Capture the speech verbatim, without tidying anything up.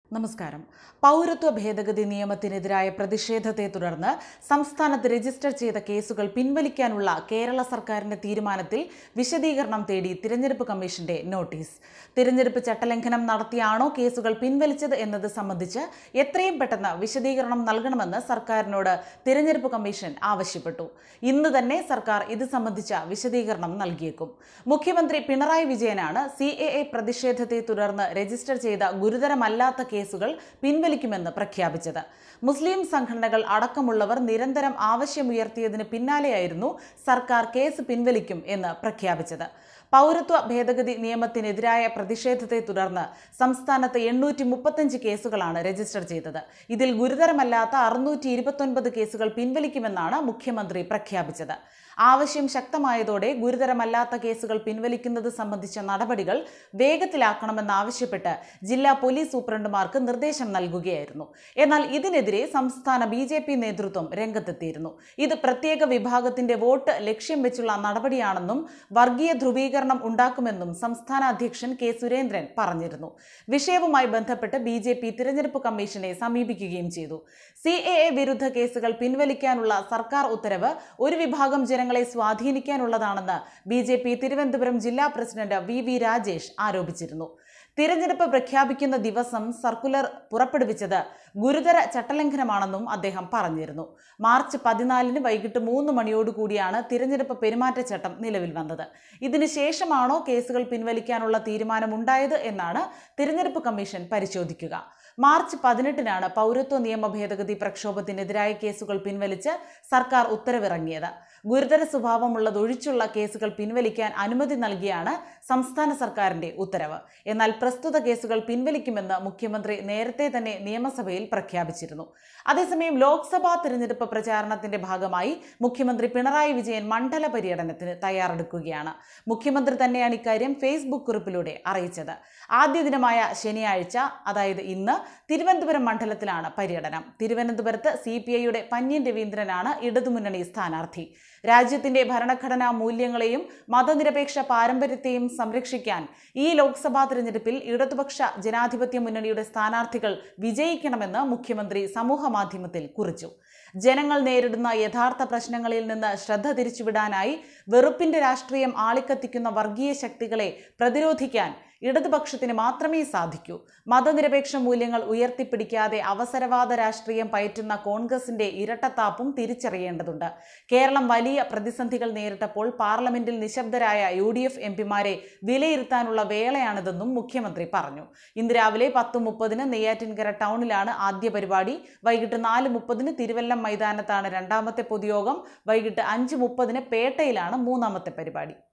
നമസ്കാരം. പൗരത്വ ഭേദഗതി നിയമത്തിനെതിരായ പ്രതിഷേധത്തെ തുടർന്ന് സംസ്ഥാനത്ത് രജിസ്റ്റർ ചെയ്ത കേസുകൾ പിൻവലിക്കാനുള്ള കേരള സർക്കാരിന്റെ തീരുമാനത്തിൽ വിശദീകരണം തേടി തിരഞ്ഞെടുപ്പ് കമ്മീഷന്റെ നോട്ടീസ്. തിരഞ്ഞെടുപ്പ് ചട്ടലംഘനം നടത്തിയാണോ കേസുകൾ പിൻവലിച്ചത് എന്നത് സംബന്ധിച്ച് എത്രയും പെട്ടെന്ന് വിശദീകരണം നൽകണമെന്ന് സർക്കാരിനോട് തിരഞ്ഞെടുപ്പ് കമ്മീഷൻ ആവശ്യപ്പെട്ടു. ഇന്ന് തന്നെ സർക്കാർ ഇത് സംബന്ധിച്ച വിശദീകരണം നൽകിയേക്കും. മുഖ്യമന്ത്രി പിണറായി വിജയനാണ് സി എ എ പ്രതിഷേധത്തെ തുടർന്ന് രജിസ്റ്റർ ചെയ്ത ഗുരുതരമല്ലാത്ത കേസുകൾ പിൻവലിക്കുമെന്ന് പ്രഖ്യാപിച്ചത്. മുസ്ലിം സംഘടനകൾ അടക്കമുള്ളവർ നിരന്തരം ആവശ്യമുയർത്തിയതിന് പിന്നാലെയായിരുന്നു സർക്കാർ കേസ് പിൻവലിക്കും എന്ന് പ്രഖ്യാപിച്ചത്. പൗരത്വ ഭേദഗതി നിയമത്തിനെതിരായ പ്രതിഷേധത്തെ തുടർന്ന് സംസ്ഥാനത്ത് എണ്ണൂറ്റി മുപ്പത്തഞ്ച് കേസുകളാണ് രജിസ്റ്റർ ചെയ്തത്. ഇതിൽ ഗുരുതരമല്ലാത്ത അറുന്നൂറ്റി ഇരുപത്തൊൻപത് കേസുകൾ പിൻവലിക്കുമെന്നാണ് മുഖ്യമന്ത്രി പ്രഖ്യാപിച്ചത്. ആവശ്യം ശക്തമായതോടെ ഗുരുതരമല്ലാത്ത കേസുകൾ പിൻവലിക്കുന്നത് സംബന്ധിച്ച നടപടികൾ വേഗത്തിലാക്കണമെന്നാവശ്യപ്പെട്ട് ജില്ലാ പോലീസ് സൂപ്രണ്ടുമാർക്ക് നിർദ്ദേശം നൽകുകയായിരുന്നു. എന്നാൽ ഇതിനെതിരെ സംസ്ഥാന ബി ജെ പി നേതൃത്വം രംഗത്തെത്തിയിരുന്നു. ഇത് പ്രത്യേക വിഭാഗത്തിന്റെ വോട്ട് ലക്ഷ്യം വെച്ചുള്ള നടപടിയാണെന്നും വർഗീയ ധ്രുവീകരണം ഉണ്ടാക്കുമെന്നും സംസ്ഥാന അധ്യക്ഷൻ കെ സുരേന്ദ്രൻ പറഞ്ഞിരുന്നു. വിഷയവുമായി ബന്ധപ്പെട്ട് ബി ജെ പി തിരഞ്ഞെടുപ്പ് കമ്മീഷനെ സമീപിക്കുകയും ചെയ്തു. സി എ എ വിരുദ്ധ കേസുകൾ പിൻവലിക്കാനുള്ള സർക്കാർ ഉത്തരവ് ഒരു വിഭാഗം ജനങ്ങളെ സ്വാധീനിക്കാനുള്ളതാണെന്ന് ബി ജെ പി തിരുവനന്തപുരം ജില്ലാ പ്രസിഡന്റ് വി വി രാജേഷ് ആരോപിച്ചിരുന്നു. തിരഞ്ഞെടുപ്പ് പ്രഖ്യാപിക്കുന്ന ദിവസം സർക്കുലർ പുറപ്പെടുവിച്ചത് ഗുരുതര ചട്ടലംഘനമാണെന്നും അദ്ദേഹം പറഞ്ഞിരുന്നു. മാർച്ച് പതിനാലിന് വൈകിട്ട് മൂന്ന് മണിയോടുകൂടിയാണ് തിരഞ്ഞെടുപ്പ് പെരുമാറ്റച്ചട്ടം നിലവിൽ വന്നത്. ഇതിനുശേഷമാണോ കേസുകൾ പിൻവലിക്കാനുള്ള തീരുമാനമുണ്ടായത് എന്നാണ് തിരഞ്ഞെടുപ്പ് കമ്മീഷൻ പരിശോധിക്കുക. മാർച്ച് പതിനെട്ടിനാണ് പൗരത്വ നിയമ ഭേദഗതി പ്രക്ഷോഭത്തിനെതിരായ കേസുകൾ പിൻവലിച്ച് സർക്കാർ ഉത്തരവിറങ്ങിയത്. ഗുരുതര സ്വഭാവമുള്ളതൊഴിച്ചുള്ള കേസുകൾ പിൻവലിക്കാൻ അനുമതി നൽകിയാണ് സംസ്ഥാന സർക്കാരിന്റെ ഉത്തരവ്. എന്നാൽ പ്രസ്തുത കേസുകൾ പിൻവലിക്കുമെന്ന് മുഖ്യമന്ത്രി നേരത്തെ തന്നെ നിയമസഭയിൽ പ്രഖ്യാപിച്ചിരുന്നു. അതേസമയം ലോക്സഭാ തിരഞ്ഞെടുപ്പ് പ്രചാരണത്തിന്റെ ഭാഗമായി മുഖ്യമന്ത്രി പിണറായി വിജയൻ മണ്ഡല പര്യടനത്തിന് തയ്യാറെടുക്കുകയാണ്. മുഖ്യമന്ത്രി തന്നെയാണ് ഇക്കാര്യം ഫേസ്ബുക്ക് കുറിപ്പിലൂടെ അറിയിച്ചത്. ആദ്യ ദിനമായ ശനിയാഴ്ച, അതായത് ഇന്ന്, തിരുവനന്തപുരം മണ്ഡലത്തിലാണ് പര്യടനം. തിരുവനന്തപുരത്ത് സി പി ഐയുടെ പന്ന്യൻ രവീന്ദ്രനാണ് ഇടതുമുന്നണി സ്ഥാനാർത്ഥി. രാജ്യത്തിന്റെ ഭരണഘടനാ മൂല്യങ്ങളെയും മതനിരപേക്ഷ പാരമ്പര്യത്തെയും സംരക്ഷിക്കാൻ ഈ ലോക്സഭാ തിരഞ്ഞെടുപ്പിൽ ഇടതുപക്ഷ ജനാധിപത്യ മുന്നണിയുടെ സ്ഥാനാർത്ഥികൾ വിജയിക്കണമെന്ന് മുഖ്യമന്ത്രി സമൂഹ മാധ്യമത്തിൽ കുറിച്ചു. ജനങ്ങൾ നേരിടുന്ന യഥാർത്ഥ പ്രശ്നങ്ങളിൽ നിന്ന് ശ്രദ്ധ തിരിച്ചുവിടാനായി വെറുപ്പിന്റെ രാഷ്ട്രീയം ആളിക്കത്തിക്കുന്ന വർഗീയ ശക്തികളെ പ്രതിരോധിക്കാൻ ഇടതുപക്ഷത്തിന് മാത്രമേ സാധിക്കൂ. മതനിരപേക്ഷ മൂല്യങ്ങൾ ഉയർത്തിപ്പിടിക്കാതെ അവസരവാദ രാഷ്ട്രീയം പയറ്റുന്ന കോൺഗ്രസിന്റെ ഇരട്ടത്താപ്പും തിരിച്ചറിയേണ്ടതുണ്ട്. കേരളം വലിയ പ്രതിസന്ധികൾ നേരിട്ടപ്പോൾ പാർലമെന്റിൽ നിശബ്ദരായ യു ഡി എഫ് എം പിമാരെ വിലയിരുത്താനുള്ള വേളയാണിതെന്നും മുഖ്യമന്ത്രി പറഞ്ഞു. ഇന്ന് രാവിലെ പത്ത് മുപ്പതിന് നെയ്യാറ്റിൻകര ടൗണിലാണ് ആദ്യ പരിപാടി. വൈകിട്ട് നാല് മുപ്പതിന് തിരുവല്ലം മൈതാനത്താണ് രണ്ടാമത്തെ പൊതുയോഗം. വൈകിട്ട് അഞ്ച് മുപ്പതിന് പേട്ടയിലാണ് മൂന്നാമത്തെ പരിപാടി.